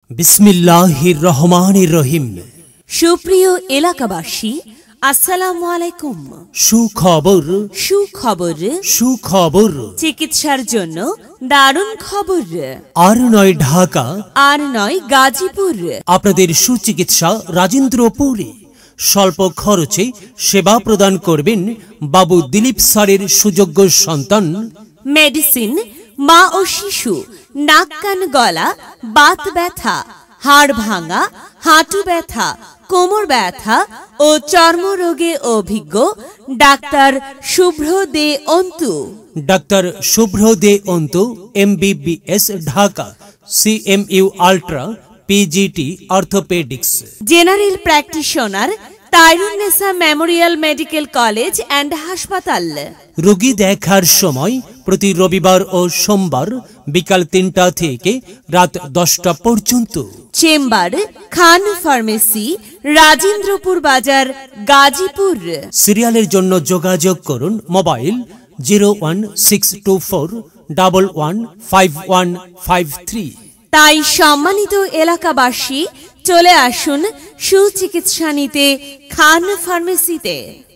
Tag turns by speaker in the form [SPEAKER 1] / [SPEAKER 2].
[SPEAKER 1] বিসমিল্লাহির রহমানির রহিম।
[SPEAKER 2] সুপ্রিয় এলাকাবাসী, আসসালামু আলাইকুম।
[SPEAKER 1] সুখবর
[SPEAKER 2] সুখবর
[SPEAKER 1] সুখবর
[SPEAKER 2] চিকিৎসার জন্য দারুণ খবর।
[SPEAKER 1] আর নয় ঢাকা,
[SPEAKER 2] আর নয় গাজীপুর।
[SPEAKER 1] আপনাদের সুচিকিৎসা রাজেন্দ্রপুরে। স্বল্প খরচে সেবা প্রদান করবেন বাবু দিলীপ স্যারের সুযোগ্য সন্তান।
[SPEAKER 2] মেডিসিন, মা ও শিশু, নাক কান গলা, বাত ব্যথা, হাড় ভাঙা, হাঁটু ব্যথা, কোমর ব্যথা ও চর্মরোগে অভিজ্ঞ doctor Shuvro Dey Antu.
[SPEAKER 1] Doctor Shuvro Dey Antu, MBBS, Dhaka, CMU ultra, PGT orthopaedics.
[SPEAKER 2] General practitioner, Tairunnessa memorial medical college and হাসপাতাল।
[SPEAKER 1] রোগী দেখার সময় প্রতি রবিবার ও সোমবার বিকাল 3টা থেকে রাত 10টা পর্যন্ত।
[SPEAKER 2] চেম্বার, খান ফার্মেসি, রাজেন্দ্রপুর বাজার, গাজীপুর।
[SPEAKER 1] সিরিয়ালের জন্য যোগাযোগ করুন মোবাইল 01624115153।
[SPEAKER 2] তাই সম্মানিত এলাকাবাসী, চলে আসুন সুচিকিৎসা নিতে খান ফার্মেসিতে।